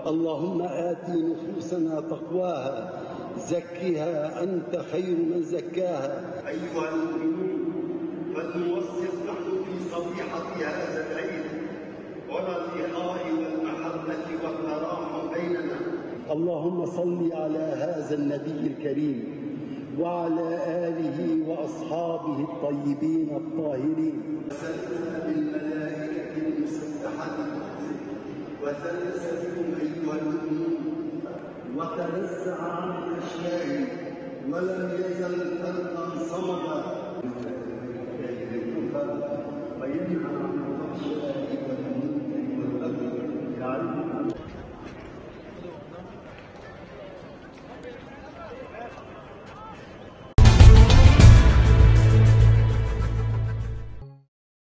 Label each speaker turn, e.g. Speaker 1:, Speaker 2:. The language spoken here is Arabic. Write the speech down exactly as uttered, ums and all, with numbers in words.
Speaker 1: اللهم آت نفوسنا تقواها زكها أنت خير من زكاها.
Speaker 2: أيها المؤمنون، فلنوثق نحن في صبيحة هذا العيد ولا اللقاء والمحبة والتراحم بيننا.
Speaker 1: اللهم صل على هذا النبي الكريم وعلى آله وأصحابه الطيبين الطاهرين.
Speaker 2: وسلم بالملائكة المسبحة وثلث بكم أيها المؤمنون